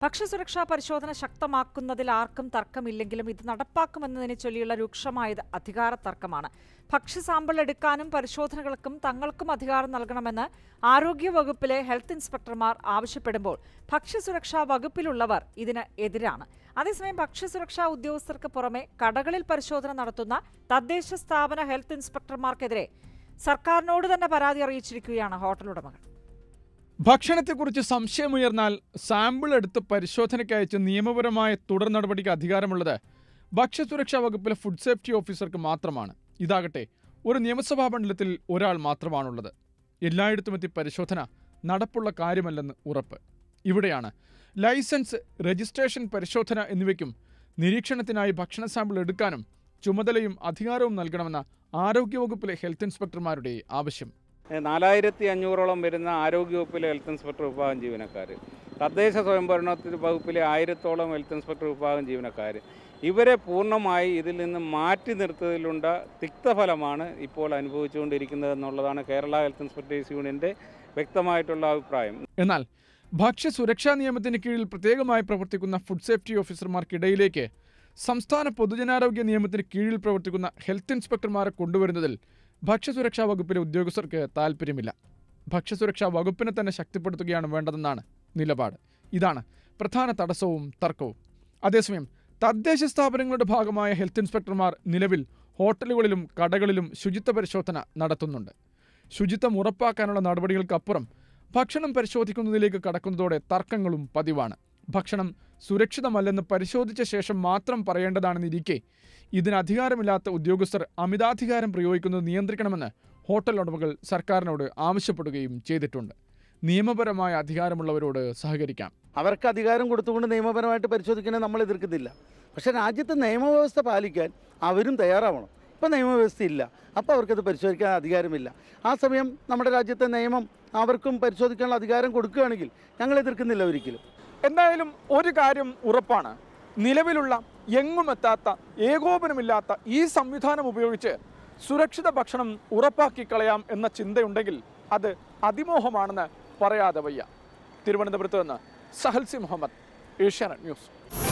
ഭക്ഷ്യസുരക്ഷാ പരിശോധന ശക്തമാക്കുന്നതിൽ ആർക്കും തർക്കമില്ലെങ്കിലും ഇത് നടപ്പാക്കുമെന്നതിനെ ചൊല്ലിയുള്ള രൂക്ഷമായത് അധികാര തർക്കമാണ്. ഭക്ഷ്യ സാമ്പിൾ എടുക്കാനും പരിശോധനകൾക്കും തങ്ങൾക്കും അധികാരം നൽകണമെന്ന് ആരോഗ്യവകുപ്പിലെ ഹെൽത്ത് ഇൻസ്പെക്ടർമാർ ആവശ്യപ്പെടുമ്പോൾ ഭക്ഷ്യസുരക്ഷാ വകുപ്പിലുള്ളവർ ഇതിന് എതിരാണ്. അതേസമയം ഭക്ഷ്യസുരക്ഷാ ഉദ്യോഗസ്ഥർക്ക് പുറമെ കടകളിൽ പരിശോധന നടത്തുന്ന തദ്ദേശ സ്ഥാപന ഹെൽത്ത് ഇൻസ്പെക്ടർമാർക്കെതിരെ സർക്കാരിനോട് തന്നെ പരാതി അറിയിച്ചിരിക്കുകയാണ് ഹോട്ടൽ ഉടമകൾ. ഭക്ഷണത്തെക്കുറിച്ച് സംശയമുയർന്നാൽ സാമ്പിൾ എടുത്ത് പരിശോധനയ്ക്ക് അയച്ച് നിയമപരമായ തുടർ നടപടിക്ക് അധികാരമുള്ളത് ഭക്ഷ്യസുരക്ഷാ വകുപ്പിലെ ഫുഡ് സേഫ്റ്റി ഓഫീസർക്ക് മാത്രമാണ്. ഇതാകട്ടെ ഒരു നിയമസഭാ മണ്ഡലത്തിൽ ഒരാൾ മാത്രമാണുള്ളത്. എല്ലായിടത്തുമെത്തി പരിശോധന നടപ്പുള്ള കാര്യമല്ലെന്ന് ഉറപ്പ്. ഇവിടെയാണ് ലൈസൻസ്, രജിസ്ട്രേഷൻ, പരിശോധന എന്നിവയ്ക്കും നിരീക്ഷണത്തിനായി ഭക്ഷണ സാമ്പിൾ എടുക്കാനും ചുമതലയും അധികാരവും നൽകണമെന്ന ആരോഗ്യവകുപ്പിലെ ഹെൽത്ത് ഇൻസ്പെക്ടർമാരുടെ ആവശ്യം. 4500ഓളം വരുന്ന ആരോഗ്യവകുപ്പിലെ ഹെൽത്ത് ഇൻസ്പെക്ടർ വിഭാഗം ജീവനക്കാർ, തദ്ദേശ സ്വയംഭരണ വകുപ്പിലെ 1000ഓളം ഹെൽത്ത് ഇൻസ്പെക്ടർ വിഭാഗം ജീവനക്കാർ, ഇവരെ പൂർണ്ണമായി ഇതിൽ നിന്ന് മാറ്റി നിർത്തുന്നതിലുള്ള തിക്തഫലമാണ് ഇപ്പോൾ അനുഭവിച്ചുകൊണ്ടിരിക്കുന്നത് എന്നുള്ളതാണ് കേരള ഹെൽത്ത് ഇൻസ്പെക്ടേഴ്സ് യൂണിയൻ്റെ വ്യക്തമായിട്ടുള്ള അഭിപ്രായം. എന്നാൽ ഭക്ഷ്യസുരക്ഷാ നിയമത്തിന് കീഴിൽ പ്രത്യേകമായി പ്രവർത്തിക്കുന്ന ഫുഡ് സേഫ്റ്റി ഓഫീസർമാർക്കിടയിലേക്ക് സംസ്ഥാന പൊതുജനാരോഗ്യ നിയമത്തിന് കീഴിൽ പ്രവർത്തിക്കുന്ന ഹെൽത്ത് ഇൻസ്പെക്ടർമാരെ കൊണ്ടുവരുന്നതിൽ ഭക്ഷ്യസുരക്ഷാ വകുപ്പിലെ ഉദ്യോഗസ്ഥർക്ക് താൽപ്പര്യമില്ല. ഭക്ഷ്യസുരക്ഷാ വകുപ്പിനെ തന്നെ ശക്തിപ്പെടുത്തുകയാണ് വേണ്ടതെന്നാണ് നിലപാട്. ഇതാണ് പ്രധാന തടസ്സവും തർക്കവും. അതേസമയം തദ്ദേശ സ്ഥാപനങ്ങളുടെ ഭാഗമായ ഹെൽത്ത് ഇൻസ്പെക്ടർമാർ നിലവിൽ ഹോട്ടലുകളിലും കടകളിലും ശുചിത്വ പരിശോധന നടത്തുന്നുണ്ട്. ശുചിത്വം ഉറപ്പാക്കാനുള്ള നടപടികൾക്കപ്പുറം ഭക്ഷണം പരിശോധിക്കുന്നതിലേക്ക് കടക്കുന്നതോടെ തർക്കങ്ങളും പതിവാണ്. ഭക്ഷണം സുരക്ഷിതമല്ലെന്ന് പരിശോധിച്ച ശേഷം മാത്രം പറയേണ്ടതാണെന്നിരിക്കെ ഇതിന് അധികാരമില്ലാത്ത ഉദ്യോഗസ്ഥർ അമിതാധികാരം പ്രയോഗിക്കുന്നത് നിയന്ത്രിക്കണമെന്ന് ഹോട്ടൽ ഉടമകൾ സർക്കാരിനോട് ആവശ്യപ്പെടുകയും ചെയ്തിട്ടുണ്ട്. നിയമപരമായ അധികാരമുള്ളവരോട് സഹകരിക്കാം. അവർക്ക് അധികാരം കൊടുത്തുകൊണ്ട് നിയമപരമായിട്ട് പരിശോധിക്കണേ നമ്മൾ എതിർക്കുന്നില്ല. പക്ഷേ രാജ്യത്ത് നിയമവ്യവസ്ഥ പാലിക്കാൻ അവരും തയ്യാറാവണം. ഇപ്പം നിയമവ്യവസ്ഥ ഇല്ല, അപ്പോൾ അവർക്കത് പരിശോധിക്കാൻ അധികാരമില്ല. ആ സമയം നമ്മുടെ രാജ്യത്തെ നിയമം അവർക്കും പരിശോധിക്കാനുള്ള അധികാരം കൊടുക്കുകയാണെങ്കിൽ ഞങ്ങൾ എതിർക്കുന്നില്ല ഒരിക്കലും. എന്തായാലും ഒരു കാര്യം ഉറപ്പാണ്, നിലവിലുള്ള എങ്ങുമെത്താത്ത ഏകോപനമില്ലാത്ത ഈ സംവിധാനം ഉപയോഗിച്ച് സുരക്ഷിത ഭക്ഷണം ഉറപ്പാക്കി കളയാം എന്ന ചിന്തയുണ്ടെങ്കിൽ അത് അതിമോഹമാണെന്ന് പറയാതെ വയ്യ. തിരുവനന്തപുരത്ത് നിന്ന് സഹൽസി മുഹമ്മദ്, ഏഷ്യാനെറ്റ് ന്യൂസ്.